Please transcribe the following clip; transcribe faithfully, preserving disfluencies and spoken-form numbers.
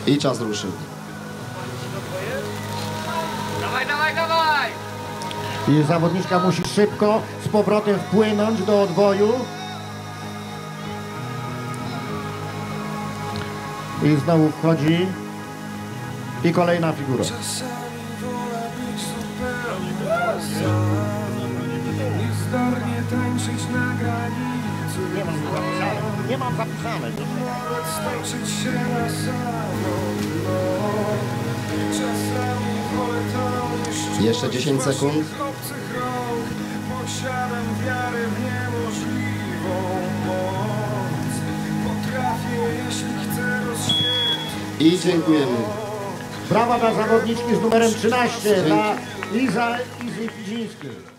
I czas ruszył. Dawaj, dawaj, dawaj! I zawodniczka musi szybko z powrotem wpłynąć do odwoju. I znowu wchodzi. I kolejna figura. Niezdarnie tańczyć na granicy. Nie mam zapisane. Nie mam zapisane. Stoczyć się na samą noc. Czasami wolę to niż Jeszcze dziesięć sekund. obcych rąk. Posiadam wiarę w niemożliwą moc. Potrafię, jeśli chcę rozświetlić. I dziękujemy. Brawa dla zawodniczki z numerem trzynaście, dla Iza Izy Fidzińskiej.